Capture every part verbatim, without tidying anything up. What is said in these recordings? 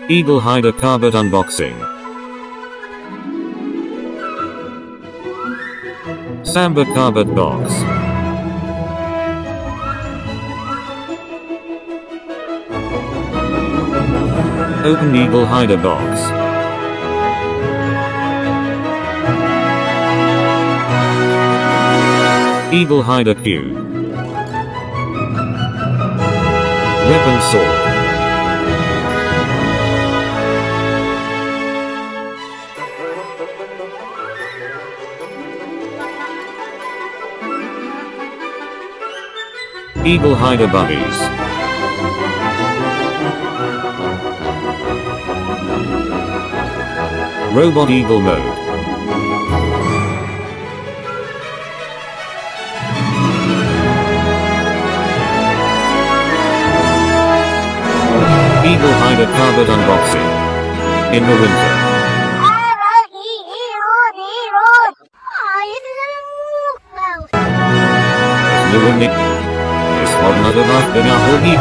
EagleHider Carbot Unboxing. Samba Carbot Box. Open EagleHider Box. EagleHider Cube. Weapon Sword. EagleHider Buddies. Robot Eagle Mode. EagleHider Carbot Unboxing. In the winter. Nadamak na hogi.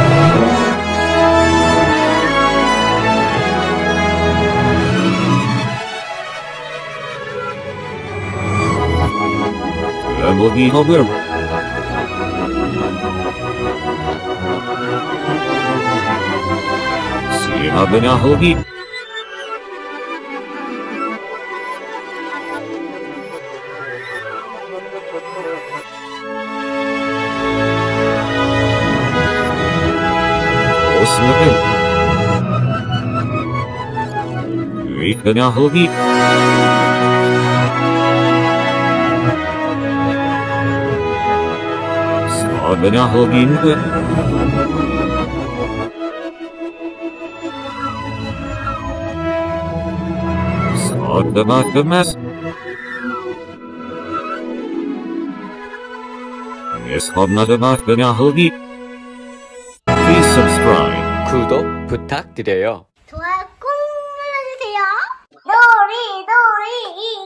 Lamogi hover. Sima na hogi. Kanya hogi. Sabanya hogi nge. Sabama kemas. Neshabna demat kanya hogi. Please subscribe. 구독 부탁드려요. 좋아요 꾹 눌러주세요. 놀이 놀이